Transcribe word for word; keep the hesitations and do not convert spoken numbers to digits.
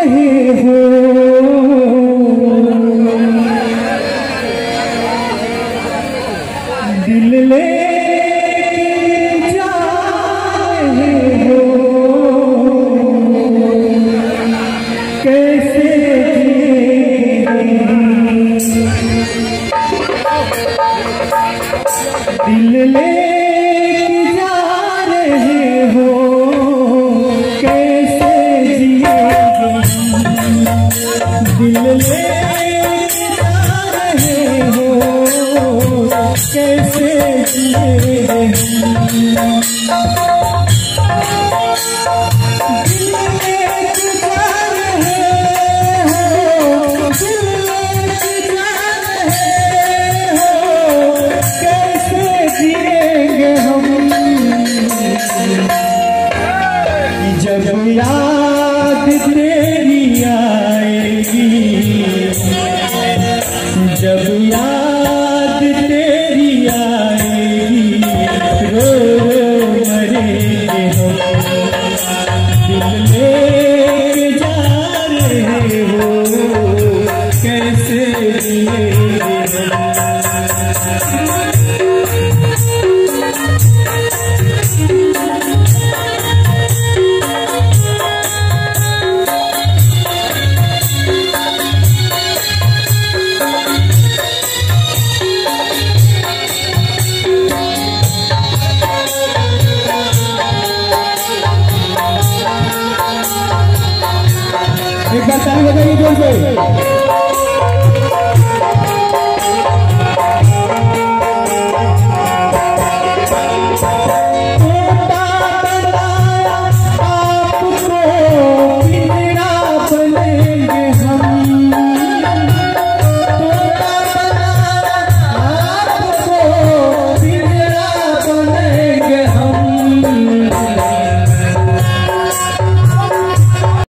रहे हो, दिल ले जा रहे हो, कैसे दिल ले जा रहे हो, कैसे दिल ले जा रहे हो, कैसे जिए जब याद तेरी आएगी, जब याद तेरी आएगी, रो रो मरेंगे हम, दिल ले जा रहे हो, कैसे जिएंगे एक बार ताली बजाइए जोर से।